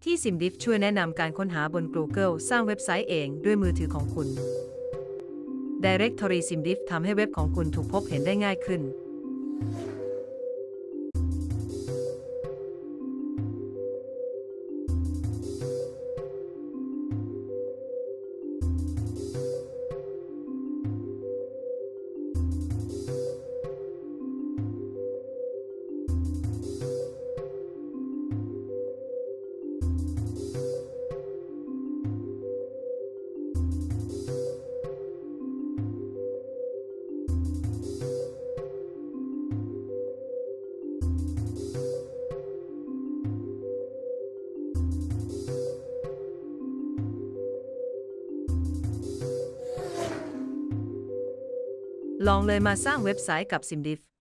ที่ SimDiff ช่วยแนะนำการค้นหาบน Google สร้างเว็บไซต์เองด้วยมือถือของคุณ Directory SimDiff ทำให้เว็บของคุณถูกพบเห็นได้ง่ายขึ้นลองเลยมาสร้างเว็บไซต์กับ SimDiff